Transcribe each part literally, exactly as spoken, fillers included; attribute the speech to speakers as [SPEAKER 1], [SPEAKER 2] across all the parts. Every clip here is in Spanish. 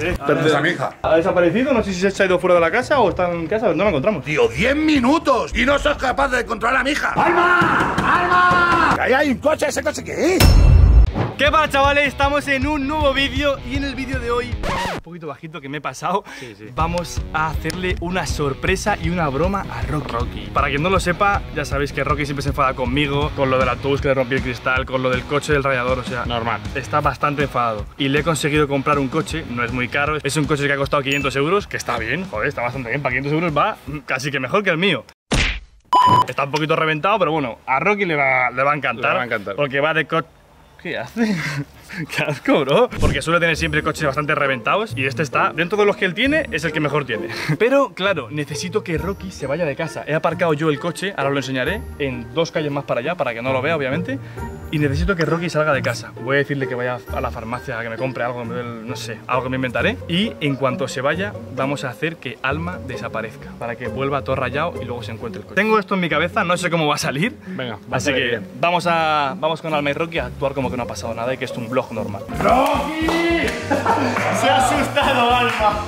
[SPEAKER 1] ¿Qué?
[SPEAKER 2] ¿Dónde está mi hija?
[SPEAKER 1] ¿Ha desaparecido? No sé si se ha ido fuera de la casa o está en casa, no la encontramos.
[SPEAKER 2] Tío, diez minutos y no sos capaz de controlar a mi hija. ¡Alma! ¡Alma! ¡Que ahí hay un coche! ¿Ese coche qué es?
[SPEAKER 1] ¿Qué pasa, chavales? Estamos en un nuevo vídeo y en el vídeo de hoy, un poquito bajito que me he pasado, sí, sí. Vamos a hacerle una sorpresa y una broma a Rocky. Rocky. Para quien no lo sepa, ya sabéis que Rocky siempre se enfada conmigo, con lo del autobús que le rompí el cristal, con lo del coche del radiador, o sea, normal. Está bastante enfadado y le he conseguido comprar un coche, no es muy caro, es un coche que ha costado quinientos euros, que está bien, joder, está bastante bien, para quinientos euros va casi que mejor que el mío. Está un poquito reventado, pero bueno, a Rocky le va, le va a encantar, le va a encantar. Porque va de coche. ¿Qué hace? ¡Qué asco, bro! Porque suele tener siempre coches bastante reventados y este está, dentro de los que él tiene, es el que mejor tiene. Pero, claro, necesito que Rocky se vaya de casa. He aparcado yo el coche, ahora os lo enseñaré, en dos calles más para allá, para que no lo vea, obviamente. Y necesito que Rocky salga de casa. Voy a decirle que vaya a la farmacia a que me compre algo, no sé, algo que me inventaré. Y en cuanto se vaya, vamos a hacer que Alma desaparezca, para que vuelva todo rayado y luego se encuentre el coche. Tengo esto en mi cabeza, no sé cómo va a salir. Venga, así que bien. vamos a vamos con Alma y Rocky a actuar como que no ha pasado nada y que esto es un vlog normal. ¡Rocky! ¡Se ha asustado, Alma!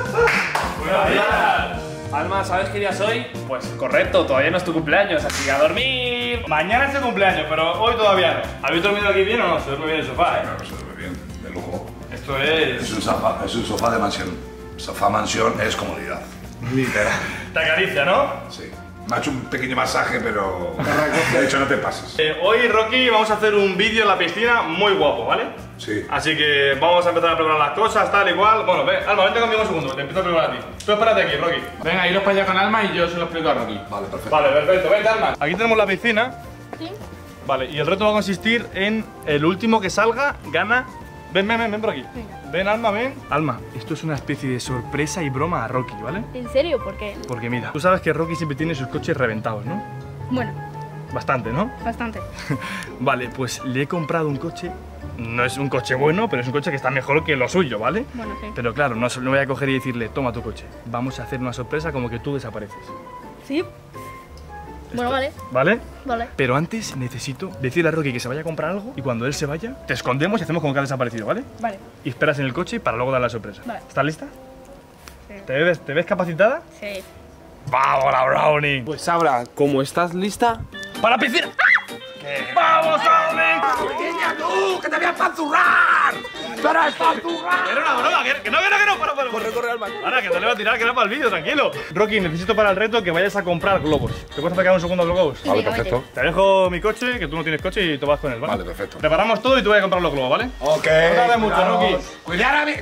[SPEAKER 1] Buenos días.
[SPEAKER 3] Alma, ¿sabes qué día soy? Pues correcto, todavía no es tu cumpleaños, así que a dormir.
[SPEAKER 1] Mañana es el cumpleaños, pero hoy todavía no. ¿Habéis dormido aquí bien o no? Se duerme bien en el sofá, ¿eh?
[SPEAKER 2] Claro, se duerme bien, de lujo.
[SPEAKER 1] Esto es...
[SPEAKER 2] Es un sofá, es un sofá de mansión. Sofá mansión es comodidad. Literal.
[SPEAKER 1] Te acaricia, ¿no?
[SPEAKER 2] Sí. Me ha hecho un pequeño masaje, pero de hecho no te pases.
[SPEAKER 1] Eh, hoy, Rocky, vamos a hacer un vídeo en la piscina muy guapo, ¿vale?
[SPEAKER 2] Sí.
[SPEAKER 1] Así que vamos a empezar a preparar las cosas, tal y cual. Bueno, ve, Alma, vente conmigo un segundo, te empiezo a preparar a ti. Tú espérate aquí, Rocky.
[SPEAKER 3] Venga, iros para allá con Alma y yo se lo explico a Rocky.
[SPEAKER 2] Vale, perfecto.
[SPEAKER 1] Vale, perfecto, vente, Alma. Aquí tenemos la piscina.
[SPEAKER 4] Sí.
[SPEAKER 1] Vale, y el reto va a consistir en el último que salga, gana. Ven, ven, ven, ven por aquí.
[SPEAKER 4] Venga.
[SPEAKER 1] Ven, Alma, ven. Alma, esto es una especie de sorpresa y broma a Rocky, ¿vale?
[SPEAKER 4] ¿En serio? ¿Por qué?
[SPEAKER 1] Porque mira, tú sabes que Rocky siempre tiene sus coches reventados, ¿no?
[SPEAKER 4] Bueno,
[SPEAKER 1] Bastante, ¿no?
[SPEAKER 4] bastante.
[SPEAKER 1] Vale, pues le he comprado un coche. No es un coche bueno, pero es un coche que está mejor que lo suyo, ¿vale?
[SPEAKER 4] Bueno, sí.
[SPEAKER 1] Pero claro, no, no voy a coger y decirle, toma tu coche. Vamos a hacer una sorpresa como que tú desapareces.
[SPEAKER 4] ¿Sí? Bueno, vale.
[SPEAKER 1] ¿Vale?
[SPEAKER 4] Vale.
[SPEAKER 1] Pero antes necesito decirle a Rocky que se vaya a comprar algo y cuando él se vaya, te escondemos y hacemos como que ha desaparecido, ¿vale?
[SPEAKER 4] Vale.
[SPEAKER 1] Y esperas en el coche para luego dar la sorpresa.
[SPEAKER 4] Vale.
[SPEAKER 1] ¿Estás lista?
[SPEAKER 4] Sí.
[SPEAKER 1] ¿Te ves, ¿Te ves capacitada?
[SPEAKER 4] Sí.
[SPEAKER 1] ¡Vamos, la Brownie!
[SPEAKER 3] Pues ahora, como estás lista,
[SPEAKER 1] ¡Para la piscina! ¡Vamos, Brownie!
[SPEAKER 2] ¡Pequeña tú! ¡Que te voy a panzurrar! ¡Pero es panzurrar!
[SPEAKER 1] Era una broma, que, que no, que no, que no, para, para.
[SPEAKER 3] corre, corre, Alma.
[SPEAKER 1] Ahora, que te le voy a tirar, que era para el vídeo, tranquilo. Rocky, necesito para el reto que vayas a comprar globos. ¿Te puedes acercar un segundo a los globos?
[SPEAKER 2] Vale,
[SPEAKER 4] Venga,
[SPEAKER 2] perfecto.
[SPEAKER 1] Te dejo mi coche, que tú no tienes coche y tú vas con él, ¿vale?
[SPEAKER 2] Vale, perfecto.
[SPEAKER 1] Preparamos todo y tú vas a comprar los globos, ¿vale?
[SPEAKER 2] Ok.
[SPEAKER 1] No tardes mucho,
[SPEAKER 2] cuidaos.
[SPEAKER 1] Rocky.
[SPEAKER 2] Cuidar a mí.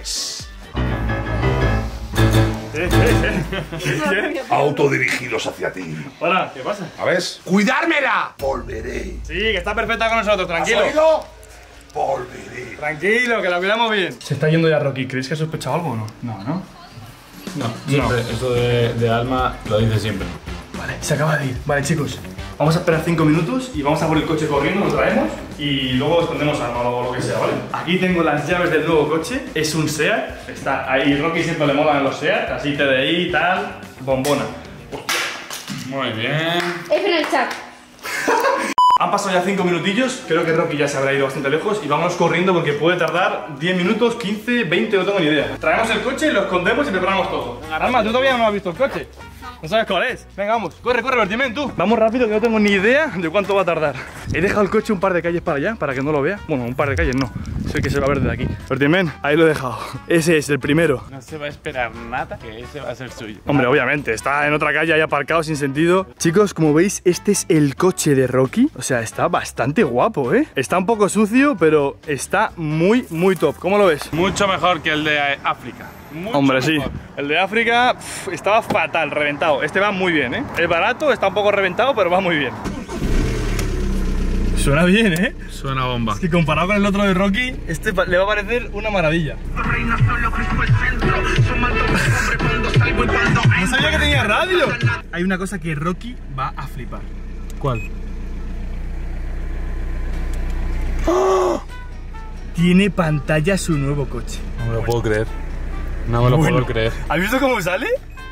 [SPEAKER 1] Sí, sí, sí.
[SPEAKER 2] Autodirigidos hacia ti.
[SPEAKER 1] Hola, ¿qué pasa?
[SPEAKER 2] ¿A ves? ¡Cuidármela! Volveré.
[SPEAKER 1] Sí, que está perfecta con nosotros, tranquilo.
[SPEAKER 2] ¿Has oído? Volveré.
[SPEAKER 1] Tranquilo, que la cuidamos bien. Se está yendo ya Rocky. ¿Crees que ha sospechado algo o no? No, ¿no?
[SPEAKER 5] No, siempre, eso de, de Alma lo dice siempre.
[SPEAKER 1] Vale, se acaba de ir. Vale, chicos, vamos a esperar cinco minutos y vamos a por el coche corriendo, lo traemos y luego escondemos algo o lo que sea, ¿vale? Aquí tengo las llaves del nuevo coche, es un SEAT, está ahí, Rocky siempre le molan los SEAT, así T D I, tal, bombona.
[SPEAKER 5] Muy bien.
[SPEAKER 4] Espera el chat.
[SPEAKER 1] Han pasado ya cinco minutillos, creo que Rocky ya se habrá ido bastante lejos y vamos corriendo porque puede tardar diez minutos, quince, veinte, no tengo ni idea. Traemos el coche, lo escondemos y preparamos todo. Alma, tú todavía no has visto el coche. ¿No sabes cuál es? Venga, vamos. Corre, corre, Bertimen, tú. Vamos rápido que no tengo ni idea de cuánto va a tardar. He dejado el coche un par de calles para allá, para que no lo vea. Bueno, un par de calles no. Sé que se va a ver desde aquí. Bertimen, ahí lo he dejado. Ese es el primero.
[SPEAKER 5] No se va a esperar nada, que ese va a ser suyo.
[SPEAKER 1] Hombre, obviamente, está en otra calle ahí aparcado sin sentido. Chicos, como veis, este es el coche de Rocky. O sea, está bastante guapo, ¿eh? Está un poco sucio, pero está muy, muy top. ¿Cómo lo ves?
[SPEAKER 5] Mucho mejor que el de África. Mucho
[SPEAKER 1] Hombre, sí.
[SPEAKER 5] mejor.
[SPEAKER 1] El de África pff, estaba fatal, reventado. Este va muy bien, ¿eh? Es barato, está un poco reventado, pero va muy bien. Suena bien, ¿eh?
[SPEAKER 5] Suena bomba.
[SPEAKER 1] Es que comparado con el otro de Rocky, este le va a parecer una maravilla. No sabía que tenía radio. Hay una cosa que Rocky va a flipar.
[SPEAKER 5] ¿Cuál?
[SPEAKER 1] ¡Oh! Tiene pantalla su nuevo coche.
[SPEAKER 5] No me lo puedo creer. No me lo
[SPEAKER 1] Bueno,
[SPEAKER 5] puedo creer.
[SPEAKER 1] ¿has visto cómo sale?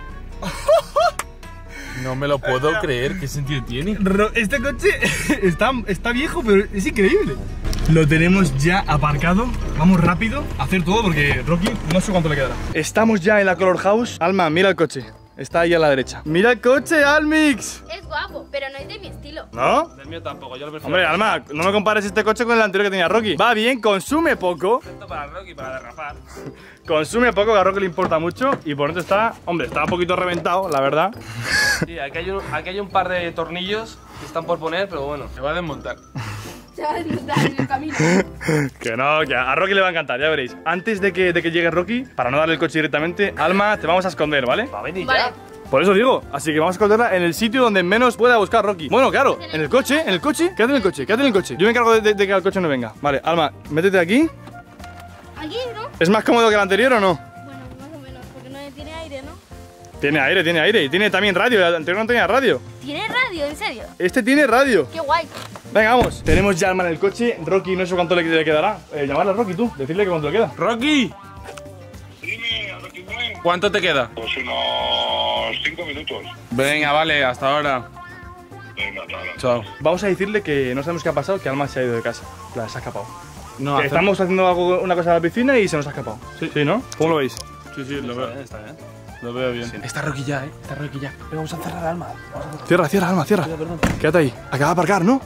[SPEAKER 5] No me lo puedo creer. ¿Qué sentido tiene?
[SPEAKER 1] Ro- Este coche está, está viejo, pero es increíble. Lo tenemos ya aparcado. Vamos rápido a hacer todo porque Rocky no sé cuánto le quedará. Estamos ya en la Color House. Alma, mira el coche. Está ahí a la derecha. ¡Mira el coche, Almix!
[SPEAKER 4] Es guapo, pero no es de mi estilo.
[SPEAKER 1] ¿No?
[SPEAKER 3] Del mío tampoco, yo lo prefiero.
[SPEAKER 1] Hombre, Alma, no me compares este coche con el anterior que tenía Rocky. Va bien, consume poco.
[SPEAKER 3] Esto para Rocky, para derrapar.
[SPEAKER 1] Consume poco, que a Rocky le importa mucho. Y por dentro está, hombre, está un poquito reventado, la verdad.
[SPEAKER 3] Sí, aquí hay, un, aquí hay un par de tornillos que están por poner, pero bueno, se va a desmontar.
[SPEAKER 4] Se va a desnudar en el camino.
[SPEAKER 1] Que no, que a Rocky le va a encantar, ya veréis. Antes de que, de que llegue Rocky, para no darle el coche directamente, Alma, te vamos a esconder, ¿vale?
[SPEAKER 3] Va a venir
[SPEAKER 4] Vale.
[SPEAKER 3] ya.
[SPEAKER 1] Por eso digo, así que vamos a esconderla en el sitio donde menos pueda buscar Rocky. Bueno, claro, en el coche, en el coche, quédate en el coche, quédate en el coche. Yo me encargo de, de- de que el coche no venga. Vale, Alma, métete aquí.
[SPEAKER 4] Aquí, ¿no?
[SPEAKER 1] ¿Es más cómodo que el anterior o no?
[SPEAKER 4] Bueno, más o menos, porque no tiene aire, ¿no?
[SPEAKER 1] Tiene aire, tiene aire. Y tiene también radio, el anterior no tenía radio.
[SPEAKER 4] ¿Tiene radio? ¿En serio?
[SPEAKER 1] Este tiene radio.
[SPEAKER 4] ¡Qué guay!
[SPEAKER 1] Venga, vamos. Tenemos ya Alma en el coche. Rocky, no sé cuánto le, le quedará. Eh, llamarle a Rocky tú, decirle que cuánto le queda.
[SPEAKER 5] ¡Rocky!
[SPEAKER 2] Dime, a lo que voy.
[SPEAKER 5] ¿Cuánto te queda?
[SPEAKER 2] Pues unos cinco minutos.
[SPEAKER 5] Venga, vale, hasta ahora.
[SPEAKER 2] Venga, claro.
[SPEAKER 5] Chao.
[SPEAKER 1] Vamos a decirle que no sabemos qué ha pasado, que Alma se ha ido de casa. La se ha escapado.
[SPEAKER 5] No,
[SPEAKER 1] Que
[SPEAKER 5] hace-
[SPEAKER 1] estamos haciendo algo, una cosa en la piscina y se nos ha escapado. Sí, sí, ¿no? ¿Cómo lo veis?
[SPEAKER 5] Sí, sí, lo veo.
[SPEAKER 3] Está bien.
[SPEAKER 5] Lo veo bien.
[SPEAKER 3] Está Rocky ya, eh. Está Rocky ya. Pero vamos a cerrar el alma.
[SPEAKER 1] Cierra, cierra, Alma, cierra. Quédate ahí. Acaba de aparcar, ¿no?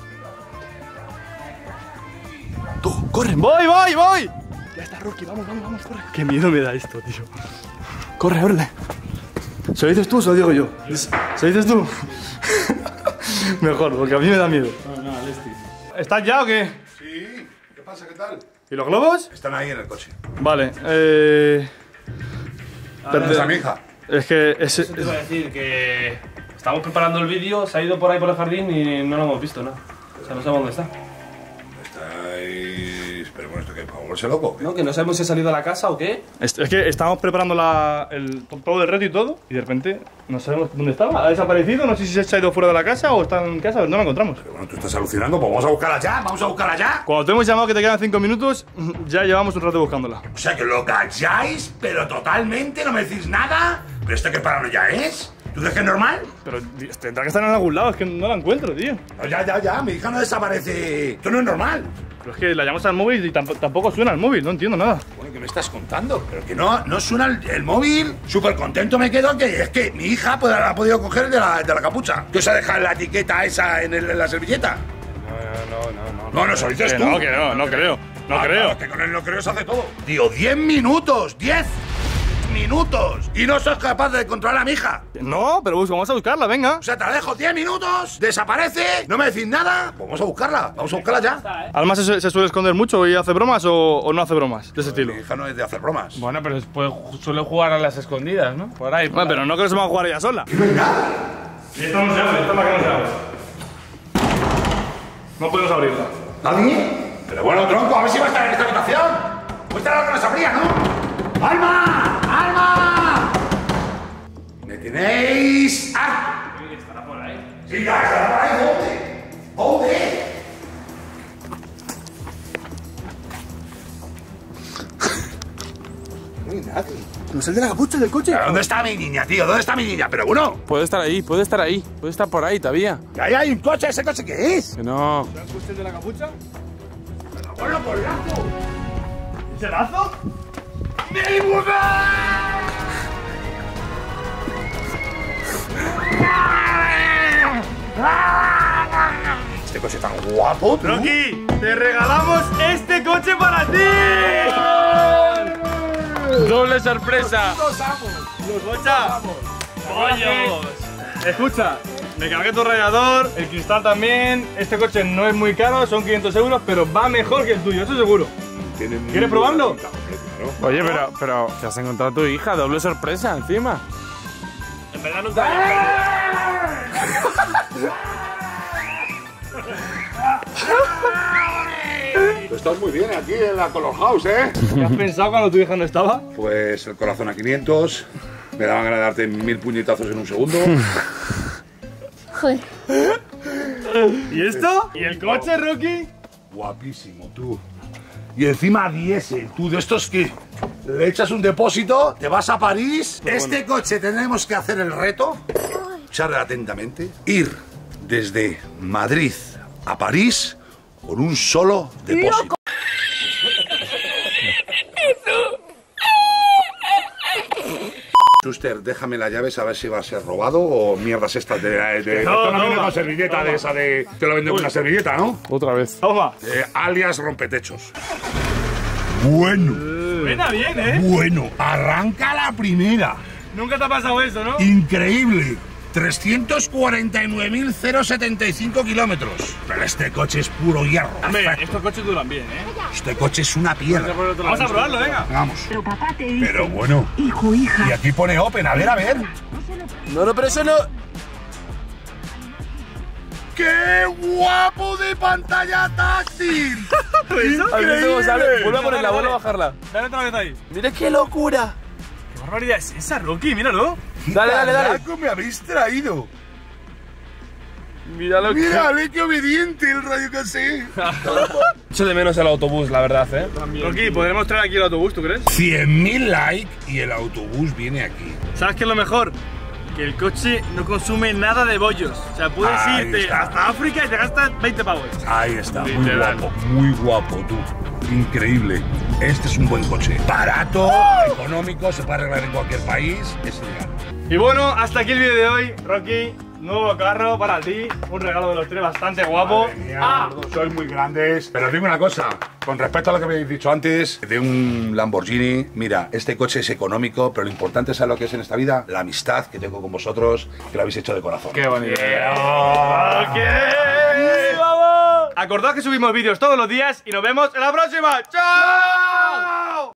[SPEAKER 1] Tú, corre. Voy, voy, voy. Ya está Rocky, vamos, vamos, vamos, corre. Qué miedo me da esto, tío. Corre, ábrele. ¿Se lo dices tú o se lo digo yo? ¿Se lo dices tú? Mejor, porque a mí me da miedo.
[SPEAKER 5] No, no, Lesti.
[SPEAKER 1] ¿Estás ya o qué?
[SPEAKER 2] Sí, ¿qué pasa? ¿Qué tal?
[SPEAKER 1] ¿Y los globos?
[SPEAKER 2] Están ahí en el coche.
[SPEAKER 1] Vale, eh...
[SPEAKER 2] ¿Dónde está mi hija?
[SPEAKER 1] Es que ese...
[SPEAKER 3] Te iba a decir que estamos preparando el vídeo, se ha ido por ahí por el jardín y no lo hemos visto, ¿no? O sea, no sabemos dónde está.
[SPEAKER 2] Estáis... Pero bueno, ¿esto qué? ¿Para volverse loco?
[SPEAKER 3] ¿No? Que no sabemos si ha salido a la casa o qué.
[SPEAKER 1] Es, es que estábamos preparando la, el, todo el reto y todo, y de repente no sabemos dónde estaba. Ha desaparecido, no sé si se ha ido fuera de la casa o está en casa, pero no lo encontramos.
[SPEAKER 2] Pero bueno, tú estás alucinando, pues vamos a buscarla ya, vamos a buscarla ya.
[SPEAKER 1] Cuando te hemos llamado que te quedan cinco minutos, ya llevamos un rato buscándola.
[SPEAKER 2] O sea, que lo calláis, pero totalmente, no me decís nada. ¿Pero esto qué paranoia es? ¿Tú crees que es normal?
[SPEAKER 1] Pero Dios, tendrá que estar en algún lado, es que no la encuentro, tío.
[SPEAKER 2] No, ya, ya, ya, mi hija no desaparece. Esto no es normal.
[SPEAKER 1] Pero es que la llamamos al móvil y tamp- tampoco suena el móvil, no entiendo nada.
[SPEAKER 2] Bueno, ¿qué me estás contando? Pero que no, no suena el, el móvil. Súper contento me quedo que es que mi hija pues, la ha podido coger de la, de la capucha. ¿Qué os ha dejado la etiqueta esa en, el- en la servilleta?
[SPEAKER 5] No, no, no, no.
[SPEAKER 2] No, no, eso dices
[SPEAKER 1] Que
[SPEAKER 2] tú.
[SPEAKER 1] no, que no, no creo, no
[SPEAKER 2] Ah,
[SPEAKER 1] creo.
[SPEAKER 2] claro, que con el no creo se hace todo. Tío, diez minutos, diez minutos. Y no sos capaz de controlar a mi hija.
[SPEAKER 1] No, pero bus- vamos a buscarla, venga.
[SPEAKER 2] O sea, te la dejo diez minutos, desaparece, no me decís nada. Pues vamos a buscarla, vamos a buscarla ya.
[SPEAKER 1] ¿Alma se, se suele esconder mucho y hace bromas o, o no hace bromas de ese estilo?
[SPEAKER 2] Mi hija no es de hacer bromas.
[SPEAKER 5] Bueno, pero después suele jugar a las escondidas, ¿no? Por ahí. por
[SPEAKER 1] Bueno,
[SPEAKER 5] ahí.
[SPEAKER 1] pero no creo que se va a jugar ella sola. Y esto no se abre, esto es la que no se abre. No podemos abrirla.
[SPEAKER 2] ¿Nadie? Pero bueno, tronco, a ver si va a estar en esta habitación. Pues estará lo que nos abría, ¿no? ¡Alma! ¡Alma! ¿Me tenéis? ¡Ah!
[SPEAKER 3] Estará por ahí.
[SPEAKER 2] Sí, ya, estará por ahí. ¿Dónde? ¿Dónde? No hay nadie.
[SPEAKER 1] No es el de la capucha del coche.
[SPEAKER 2] ¿Pero dónde está mi niña, tío? ¿Dónde está mi niña? Pero bueno,
[SPEAKER 5] Puede estar ahí, puede estar ahí. Puede estar por ahí todavía.
[SPEAKER 2] que ahí hay un coche. ¿Ese coche qué es?
[SPEAKER 5] Que no.
[SPEAKER 1] ¿El coche de la capucha?
[SPEAKER 2] ¡Ponlo por lazo!
[SPEAKER 1] ¿Ese lazo?
[SPEAKER 2] ¡Mi mujer! Este coche tan guapo, tú.
[SPEAKER 1] Rocky, te regalamos este coche para ti.
[SPEAKER 5] ¡Doble sorpresa!
[SPEAKER 1] ¡Gocha! ¡Pollos! Escucha, me cargué tu radiador, el cristal también. Este coche no es muy caro, son quinientos euros, pero va mejor que el tuyo, eso seguro.
[SPEAKER 2] Tiene muy
[SPEAKER 1] ¿Quieres
[SPEAKER 2] buena
[SPEAKER 1] probarlo?
[SPEAKER 2] pinta, hombre, claro.
[SPEAKER 5] Oye, pero, pero, ¿te has encontrado a tu hija? Doble sorpresa encima.
[SPEAKER 3] En verdad nunca había
[SPEAKER 2] Tú estás muy bien aquí en la Color House, ¿eh?
[SPEAKER 1] ¿Qué has pensado cuando tu hija no estaba?
[SPEAKER 2] Pues el corazón a quinientos. Me daban ganas de darte mil puñetazos en un segundo.
[SPEAKER 4] Joder.
[SPEAKER 1] ¿Y esto? ¿Y el coche, Rocky?
[SPEAKER 2] Guapísimo, tú. Y encima diésel, tú, de estos que le echas un depósito, te vas a París. Este coche tenemos que hacer el reto, escuchar atentamente, ir desde Madrid a París con un solo depósito. Schuster, déjame las llaves a ver si va a ser robado o mierdas estas de... de, de
[SPEAKER 1] No,
[SPEAKER 2] esto no
[SPEAKER 1] no,
[SPEAKER 2] viene
[SPEAKER 1] no.
[SPEAKER 2] con servilleta
[SPEAKER 1] No,
[SPEAKER 2] de
[SPEAKER 1] no.
[SPEAKER 2] esa de... Te lo venden con una servilleta, ¿no?
[SPEAKER 3] Otra vez.
[SPEAKER 1] Toma.
[SPEAKER 2] Eh, alias rompetechos. Bueno,
[SPEAKER 1] Suena bien, ¿eh?
[SPEAKER 2] bueno. Arranca la primera.
[SPEAKER 1] Nunca te ha pasado eso, ¿no?
[SPEAKER 2] Increíble. trescientos cuarenta y nueve mil setenta y cinco kilómetros. Pero este coche es puro hierro.
[SPEAKER 1] Hombre,
[SPEAKER 2] Perfecto.
[SPEAKER 1] estos coches duran bien, ¿eh?
[SPEAKER 2] Este coche es una piedra.
[SPEAKER 1] Vamos a probarlo, venga.
[SPEAKER 2] Vamos.
[SPEAKER 6] Pero papá te dice,
[SPEAKER 2] Pero bueno.
[SPEAKER 6] hijo, hija.
[SPEAKER 2] Y aquí pone Open. A ver, a ver.
[SPEAKER 3] No, no, pero eso no.
[SPEAKER 2] ¡Qué guapo de pantalla táctil!
[SPEAKER 1] ¿Eso?
[SPEAKER 3] A ver cómo sale. Vuelve a
[SPEAKER 1] Dale,
[SPEAKER 3] ponerla,
[SPEAKER 1] dale,
[SPEAKER 3] vuelve a
[SPEAKER 1] dale.
[SPEAKER 3] bajarla.
[SPEAKER 1] Dale otra vez ahí.
[SPEAKER 3] Mira qué locura.
[SPEAKER 1] ¿Qué barbaridad es esa, Rocky? Míralo.
[SPEAKER 3] Dale, dale, dale.
[SPEAKER 2] Carajo, me habéis traído!
[SPEAKER 3] Mira lo que.
[SPEAKER 2] ¡Mírale qué obediente el radio casé!
[SPEAKER 3] Echo de menos el autobús, la verdad, eh.
[SPEAKER 1] Rocky, ¿podremos traer aquí el autobús, tú crees?
[SPEAKER 2] cien mil likes y el autobús viene aquí.
[SPEAKER 1] ¿Sabes qué es lo mejor? Que el coche no consume nada de bollos. O sea, puedes
[SPEAKER 2] Ahí
[SPEAKER 1] irte
[SPEAKER 2] está.
[SPEAKER 1] hasta África y te gastas veinte pavos.
[SPEAKER 2] Ahí está, muy
[SPEAKER 1] Literal.
[SPEAKER 2] guapo, muy guapo tú. Increíble. Este es un buen coche. Barato, económico, se puede arreglar en cualquier país. Es ideal.
[SPEAKER 1] Y bueno, hasta aquí el vídeo de hoy, Rocky. Nuevo carro para ti, un regalo de los tres bastante guapo.
[SPEAKER 2] Madre mía, los dos sois muy grandes. Pero os digo una cosa, con respecto a lo que me habéis dicho antes, de un Lamborghini, mira, este coche es económico, pero lo importante es lo que es en esta vida, la amistad que tengo con vosotros, que lo habéis hecho de corazón.
[SPEAKER 3] Qué bonito.
[SPEAKER 1] ¡Ok! ¡Vamos! Acordad que subimos vídeos todos los días y nos vemos en la próxima. ¡Chao!